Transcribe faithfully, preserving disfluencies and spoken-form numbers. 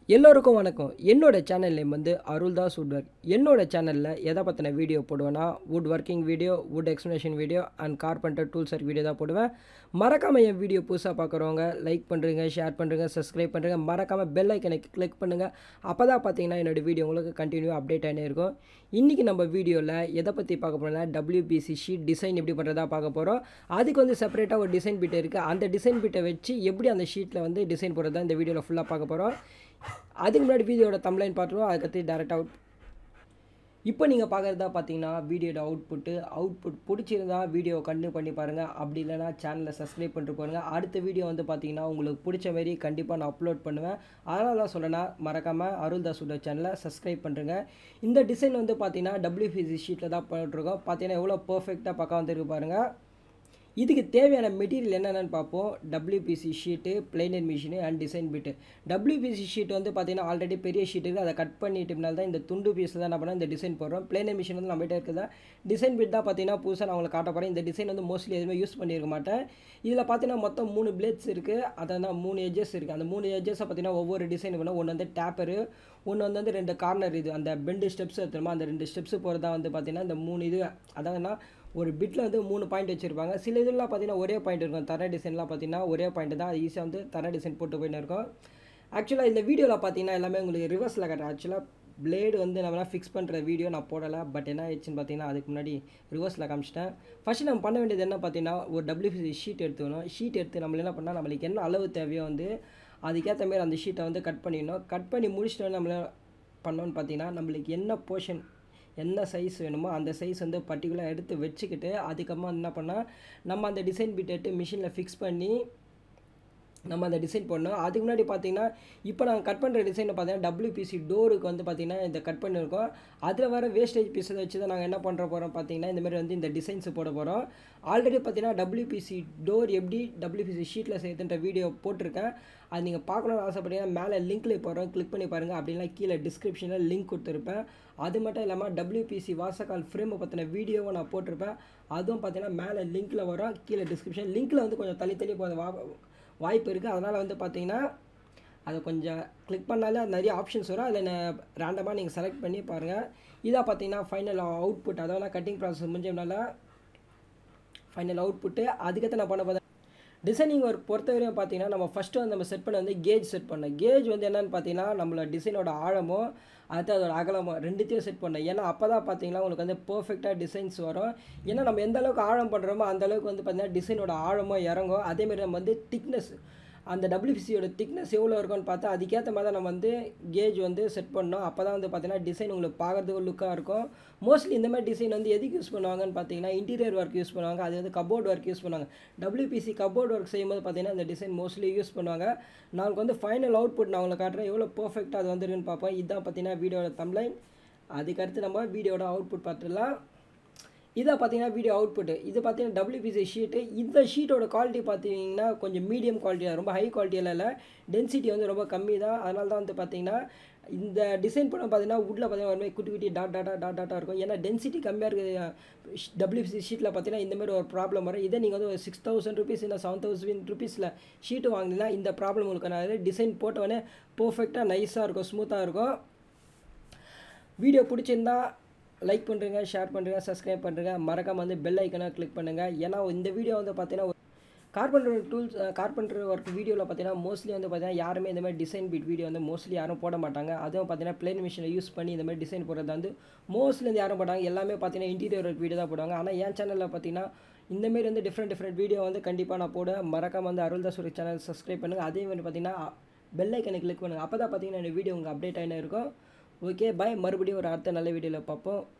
எல்லோருக்கும் வணக்கம். என்னோட சேனல் நேம் வந்து அருள்தாஸ் வுட் ஒர்க். என்னோட சேனலில் எதை பற்றின வீடியோ போடுவேன்னா wood working video, wood explanation video and carpenter tools work video தான் போடுவேன். மறக்காமல் என் வீடியோ புதுசாக பார்க்குறவங்க லைக் பண்ணுறீங்க, ஷேர் பண்ணுறீங்க, சப்ஸ்கிரைப் பண்ணுறீங்க. மறக்காமல் பெல் ஐக்கனை கிளிக் பண்ணுங்கள். அப்போ தான் பார்த்தீங்கன்னா என்னோடய வீடியோ உங்களுக்கு கண்டினியூ அப்டேட் ஆகினே இருக்கும். இன்றைக்கி நம்ம வீடியோவில் எதை பற்றி பார்க்க போகிறோம்னா W P C sheet design எப்படி பண்ணுறதா பார்க்க போகிறோம். அதுக்கு வந்து செப்பரேட்டாக ஒரு டிசைன் பிட் இருக்குது. அந்த டிசைன் பிட்டை வச்சு எப்படி அந்த ஷீட்டில் வந்து டிசைன் போடுறதா இந்த வீடியோவில் ஃபுல்லாக பார்க்க போகிறோம். அதுக்கு முன்னாடி வீடியோட தம்ப்லைன் பார்த்துருவோம். அதுக்கடுத்து டேரெக்ட் அவுட். இப்போ நீங்கள் பார்க்குறதா பார்த்தீங்கன்னா வீடியோட அவுட்புட்டு. அவுட்புட் பிடிச்சிருந்தா வீடியோவை கண்டினியூ பண்ணி பாருங்கள். அப்படி இல்லைனா சேனலை சப்ஸ்கிரைப் பண்ணிட்டு பாருங்கள். அடுத்த வீடியோ வந்து பார்த்தீங்கன்னா உங்களுக்கு பிடிச்ச மாரி கண்டிப்பாக நான் அப்லோட் பண்ணுவேன். அதனால தான் சொல்கிறேன்னா மறக்காமல் அருள்தாஸ் வுட் சேனலை சப்ஸ்கிரைப் பண்ணுறேங்க. இந்த டிசைன் வந்து பார்த்தீங்கன்னா டபிள்யூ பி சி ஷீட்டில் தான் போட்டுருக்கோம். பார்த்தீங்கன்னா எவ்வளோ பர்ஃபெக்டாக பக்கம் வந்துருக்கு பாருங்கள். இதுக்கு தேவையான மெட்டீரியல் என்னென்னு பார்ப்போம். W P C sheet, planer machine and design bit. W P C sheet வந்து பார்த்தீங்கன்னா ஆல்ரெடி பெரிய ஷீட் இருக்குது. அதை கட் பண்ணிட்டுனால தான் இந்த துண்டு பீஸில் தான் என்ன பண்ணால் இந்த டிசைன் போடுறோம். பிளைனர் மிஷின் வந்து நம்மகிட்ட இருக்குதா. டிசைன் பிட் தான் பார்த்தீங்கன்னா புதுசாக நான் உங்களுக்கு காட்ட போகிறேன். இந்த டிசைன் வந்து மோஸ்ட்லி எதுவுமே யூஸ் பண்ணியிருக்க மாட்டேன். இதில் பார்த்தீங்கன்னா மொத்தம் மூணு பிளேட்ஸ் இருக்குது. அதான் மூணு எஜ்ஜஸ் இருக்குது. அந்த மூணு எஜ்ஜஸை பார்த்தீங்கன்னா ஒவ்வொரு டிசைன் பண்ணால் ஒன்று வந்து டேப்பரு, ஒன்று வந்து வந்து ரெண்டு கார்னர், இது அந்த பெண்டு ஸ்டெப்ஸ் எடுத்துருமா அந்த ரெண்டு ஸ்டெப்ஸு போகிறதா வந்து பார்த்தீங்கன்னா இந்த மூணு இது. அதாவதுனா ஒரு பிட்டில் வந்து மூணு பாயிண்ட் வச்சுருப்பாங்க. சில இதெல்லாம் பார்த்தீங்கன்னா ஒரே பாயிண்ட் இருக்கும். தர டிசைன்லாம் பார்த்தீங்கன்னா ஒரே பாயிண்ட் தான். அது ஈஸியாக வந்து தர டிசைன் போட்டு போயின்னு இருக்கும். ஆக்சுவலாக இந்த வீடியோவில் பார்த்தீங்கன்னா எல்லாமே உங்களுக்கு ரிவர்ஸில் காட்டுறேன். ஆக்சுவலாக பிளேடு வந்து நம்மளாம் ஃபிக்ஸ் பண்ணுற வீடியோ நான் போடலை. பட் என்ன ஆயிடுச்சுன்னு பார்த்தீங்கன்னா அதுக்கு முன்னாடி ரிவர்ஸில் காமிச்சிட்டேன். ஃபஸ்ட்டு நம்ம பண்ண வேண்டியது என்ன பார்த்தீங்கன்னா ஒரு டபிள்யூ பி சி ஷீட் எடுத்துக்கணும். ஷீட் எடுத்து நம்ம என்ன பண்ணால் நம்மளுக்கு என்ன அளவு தேவையோ வந்து அதுக்கேற்ற மாரி அந்த ஷீட்டை வந்து கட் பண்ணிடணும். கட் பண்ணி முடிச்சுட்டு நம்மள பண்ணோன்னு பார்த்தீங்கன்னா நம்மளுக்கு என்ன போர்ஷன் என்ன சைஸ் வேணுமோ அந்த சைஸ் வந்து பர்டிகுலராக எடுத்து வச்சுக்கிட்டு அதுக்கப்புறமா என்ன பண்ணால் நம்ம அந்த டிசைன் பிட் எடுத்து மிஷினில் ஃபிக்ஸ் பண்ணி நம்ம அந்த டிசைன் பண்ணோம். அதுக்கு முன்னாடி பார்த்தீங்கன்னா இப்போ நாங்கள் கட் பண்ணுற டிசைனை பார்த்தீங்கன்னா டபிள்யூ பி சி டோருக்கு வந்து பார்த்திங்கன்னா இந்த கட் பண்ணியிருக்கோம். அதில் வர வேஸ்டேஜ் பீஸை வச்சு தான் நாங்கள் என்ன பண்ணுற போகிறோம் பார்த்தீங்கன்னா இந்தமாதிரி வந்து இந்த டிசைன்ஸ் போட போகிறோம். ஆல்ரெடி பார்த்தீங்கன்னா டபிள்யூ பி சி டோர் எப்படி டபிள்யூ பி சி ஷீட்டில் செய்யுதுன்ற வீடியோ போட்டிருக்கேன். அது நீங்கள் பார்க்கணுன்னு ஆசைப்பட்டீங்கன்னா மேலே லிங்க்கில் போகிறோம், கிளிக் பண்ணி பாருங்கள். அப்படின்னா கீழே டிஸ்கிரிப்ஷனில் லிங்க் கொடுத்துருப்பேன். அது மட்டும் இல்லாமல் டபிள்யூ பி சி வாசக்கால் ஃப்ரேமை பற்றின வீடியோவை நான் போட்டிருப்பேன். அதுவும் பார்த்தீங்கன்னா மேலே லிங்க்கில் வரும், கீழே டிஸ்கிரிப்ஷன். லிங்க்கில் வந்து கொஞ்சம் தள்ளி தள்ளி போகிற வா வாய்ப்பு இருக்குது. அதனால் வந்து பார்த்தீங்கன்னா அதை கொஞ்சம் கிளிக் பண்ணாலே அது நிறைய ஆப்ஷன்ஸ் வரும். அதில் ரேண்டமாக நீங்கள் செலக்ட் பண்ணி பாருங்கள். இதாக பார்த்தீங்கன்னா ஃபைனல் அவுட்புட். அதாவது கட்டிங் ப்ராசஸ் முடிஞ்சதுனால ஃபைனல் அவுட்புட்டு. அதுக்கேற்ற நான் பண்ண பார்த்தேன் டிசைனிங் ஒர்க் பொறுத்தவரையும் பார்த்தீங்கன்னா நம்ம ஃபஸ்ட்டு வந்து நம்ம செட் பண்ண வந்து கேஜ் செட் பண்ணோம். கேஜ் வந்து என்னென்னு பார்த்தீங்கன்னா நம்மளோட டிசைனோட ஆழமோ அது அதோட அகலமோ ரெண்டுத்தையும் செட் பண்ணோம். ஏன்னா அப்போ தான் பார்த்தீங்கன்னா உங்களுக்கு வந்து பர்ஃபெக்டாக டிசைன்ஸ் வரும். ஏன்னா நம்ம எந்த அளவுக்கு ஆழம் பண்ணுறோமோ அந்தளவுக்கு வந்து பார்த்தீங்கன்னா டிசைனோட ஆழமோ இறங்கும். அதேமாதிரி நம்ம வந்து திக்னஸ், அந்த டபிள்யூ பி சியோட திக்னஸ் எவ்வளோ இருக்கும்னு பார்த்தா அதுக்கேற்ற மாதிரி தான் நம்ம வந்து கேஜ் வந்து செட் பண்ணோம். அப்போ தான் வந்து பார்த்தீங்கன்னா டிசைன் உங்களுக்கு பார்க்குறதுக்கு லுக்காக இருக்கும். மோஸ்ட்லி இந்த மாதிரி டிசைன் வந்து எதுக்கு யூஸ் பண்ணுவாங்கன்னு பார்த்தீங்கன்னா இன்டீரியர் ஒர்க் யூஸ் பண்ணுவாங்க. அது வந்து கபோர்ட் ஒர்க் யூஸ் பண்ணுவாங்க. W P C cupboard work செய்யும்போது பார்த்தீங்கன்னா இந்த டிசைன் மோஸ்ட்லி யூஸ் பண்ணுவாங்க. நாங்கள் வந்து ஃபைனல் அவுட்புட் நான் உங்களுக்கு காட்டுறேன் எவ்வளோ பர்ஃபெக்டாக அது வந்துருக்குன்னு பார்ப்போம். இதுதான் பார்த்தீங்கன்னா வீடியோட தம்ப்லைன். அதுக்கடுத்து நம்ம வீடியோட அவுட்புட் பார்த்துடலாம். இதை பார்த்தீங்கன்னா வீடியோ அவுட்புட்டு. இது பார்த்தீங்கன்னா டபிள்யூ பி சி ஷீட்டு. இந்த ஷீட்டோட குவாலிட்டி பார்த்தீங்கன்னா கொஞ்சம் மீடியம் குவாலிட்டியாக, ரொம்ப ஹை குவாலிட்டியெல்லாம் இல்லை. டென்சிட்டி வந்து ரொம்ப கம்மி தான். அதனால தான் வந்து பார்த்தீங்கன்னா இந்த டிசைன் பண்ண பார்த்தீங்கன்னா உட்டில் பார்த்தீங்கன்னா ஒரு மாதிரி குட்டி குட்டி டாட் டாட்டா டாட் டாட்டாக இருக்கும். ஏன்னா டென்சிட்டி கம்மியாக இருக்குது டபிள்யூ பி சி ஷீட்டில் பார்த்தீங்கன்னா இந்தமாதிரி ஒரு ப்ராப்ளம் வரும். இதே நீங்கள் வந்து ஒரு சிக்ஸ் தௌசண்ட் ருபீஸ் இல்லை செவன் தௌசண்ட் ருபீஸில் ஷீட்டு வாங்கினீங்கன்னா இந்த ப்ராப்ளம் உங்களுக்கு நான் டிசைன் போட்டவொடனே பர்ஃபெக்டாக நைஸாக இருக்கும், ஸ்மூத்தாக இருக்கும். வீடியோ பிடிச்சிருந்தா லைக் பண்ணுறீங்க, ஷேர் பண்ணுறீங்க, சப்ஸ்கிரைப் பண்ணுறீங்க. மறக்காமல் வந்து பெல் ஐக்கனை கிளிக் பண்ணுங்கள். ஏன்னா இந்த வீடியோ வந்து பார்த்தீங்கன்னா கார்பெண்டர் டூல்ஸ் கார்பெண்டர் ஒர்க் வீடியோவில் பார்த்தீங்கன்னா மோஸ்ட்லி வந்து பார்த்தீங்கன்னா யாருமே இந்த மாதிரி டிசைன் பிட் வீடியோ வந்து மோஸ்ட்லி யாரும் போட மாட்டாங்க. அதுவும் பார்த்தீங்கன்னா பிளைன் மிஷினை யூஸ் பண்ணி இந்த மாதிரி டிசைன் போடுறது வந்து மோஸ்ட்லி வந்து யாரும் போட்டாங்க. எல்லாமே பார்த்தீங்கன்னா இன்டீரியர் ஒர்க் வீடியோ தான் போடுவாங்க. ஆனால் என் சேனலில் பார்த்தீங்கன்னா இந்தமாரி வந்து டிஃப்ரெண்ட் டிஃப்ரெண்ட் வீடியோ வந்து கண்டிப்பாக நான் போடுவேன். மறக்காமல் வந்து அருள்தாஸ் வுட் சேனல் சப்ஸ்கிரைப் பண்ணுங்கள். அதே மாதிரி பார்த்தீங்கன்னா பெல் ஐக்கனை கிளிக் பண்ணுங்கள். அப்போ தான் பார்த்தீங்கன்னா இந்த வீடியோ உங்களுக்கு அப்டேட் ஆகினே இருக்கும். Okay bye. மறுபடியும் ஒரு அடுத்த நல்ல வீடியோவில் பார்ப்போம்.